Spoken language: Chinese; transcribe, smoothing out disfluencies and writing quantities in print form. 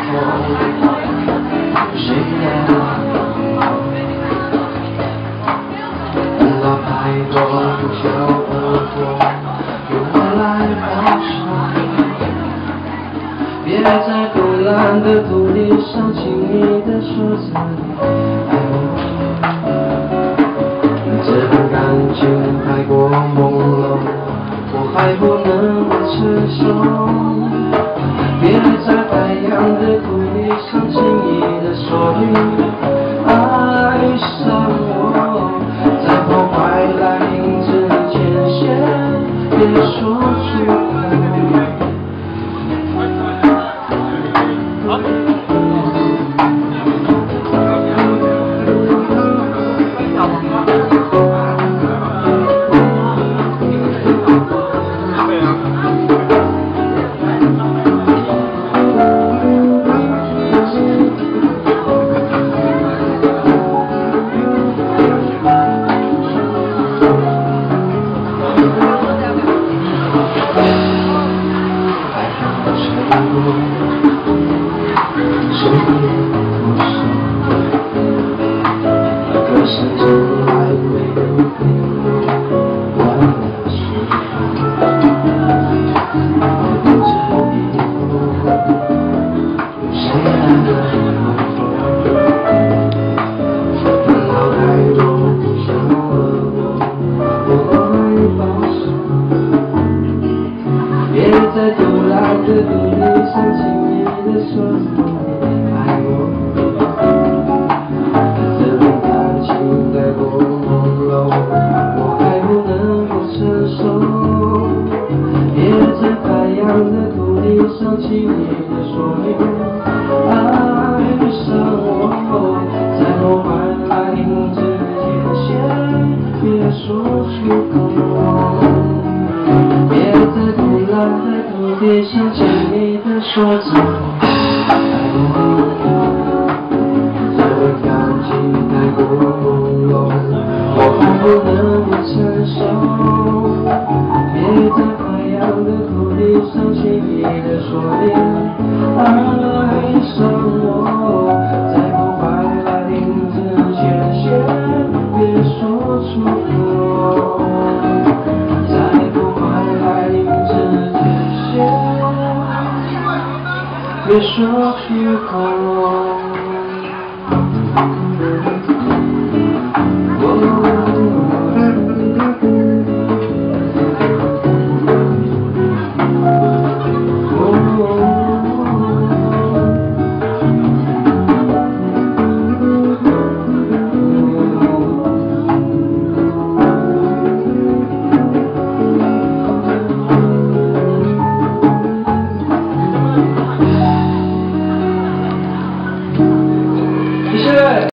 谁来等到太多不求而过，由我来报仇。别在腐烂的土地上轻易地说自己爱我。这份感情太过朦胧，我还不能够承受。别在白杨的土地上轻易地说你爱上我，在破坏来临之前先别说出口。谁也不说，可是从来没有给我完的时候。我不知以后谁来问我，烦恼太多不想和我会放手。别在腐烂的土地上轻易地说自己爱我，这份感情太过朦胧，我还不能够承受。别在白杨的土地上轻易地说你爱上我，在破坏来临之前先别说出口。别在腐烂的土地上轻易地说自己爱我，这份感情太过朦胧，我还不能够承受。别在白杨的土地上轻易地说你爱上我，在破坏来临之前先别说出口。别说出